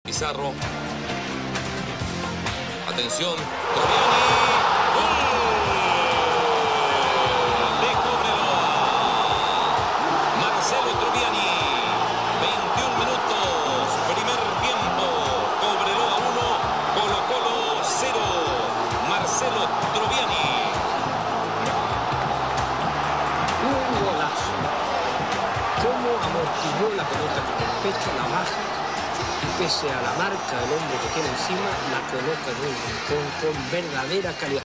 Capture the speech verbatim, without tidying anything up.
Pizarro. Atención. Troviani. ¡Gol! De Cobreloa. Marcelo Troviani. veintiún minutos. Primer tiempo. Cobreloa uno. Colo-Colo cero. Marcelo Troviani. Un golazo. Cómo amortiguó la pelota con el pecho, la baja. Y pese a la marca del hombre que tiene encima, la coloca en un rincón con verdadera calidad.